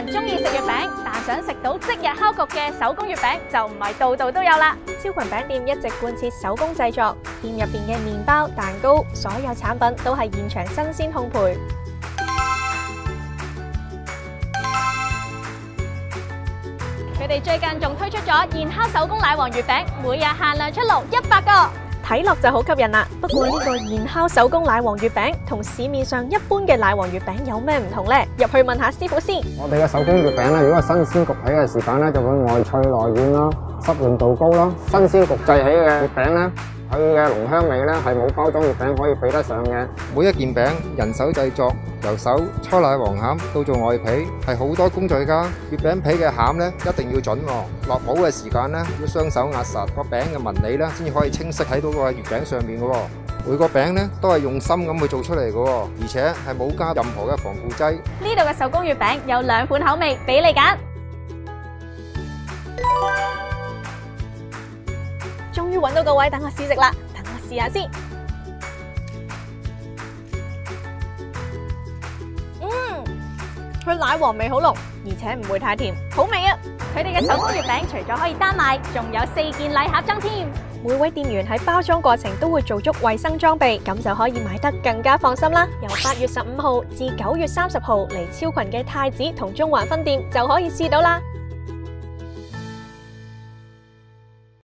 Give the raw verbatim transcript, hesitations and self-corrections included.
人中意食月餅，但想食到即日烤焗嘅手工月餅就唔係度度都有啦。超群餅店一直貫徹手工製作，店入邊嘅麵包、蛋糕，所有產品都係現場新鮮烘焙。佢哋最近仲推出咗現烤手工奶黃月餅，每日限量出爐一百個。睇落就好吸引啦，不過呢個現烤手工奶黃月餅同市面上一般嘅奶黃月餅有咩唔同呢？入去問下師傅先。 我哋嘅手工月餅咧，如果係新鮮焗起嘅時間咧，就會外脆內軟啦，濕潤度高啦。新鮮焗製起嘅月餅咧，佢嘅濃香味咧係冇包裝月餅可以比得上嘅。 每一件餅人手製作，由手搓奶黃餡到做外皮，係好多工序㗎。月餅皮嘅餡咧一定要準喎，落帽嘅時間咧要雙手壓實個餅嘅紋理咧，先至可以清晰睇到個月餅上面嘅喎。每個餅咧都係用心咁去做出嚟嘅喎，而且係冇加任何嘅防腐劑。 呢度嘅手工月餅有兩款口味俾你揀。終於揾到個位等我試食啦，等我試下先。嗯，佢奶黃味好濃，而且唔會太甜，好味啊！佢哋嘅手工月餅除咗可以單賣，仲有四件禮盒裝添。每位店員喺包裝過程都會做足衛生裝備，咁就可以買得更加放心啦。由八月十五號至九月三十號嚟超群嘅太子同中環分店就可以試到啦。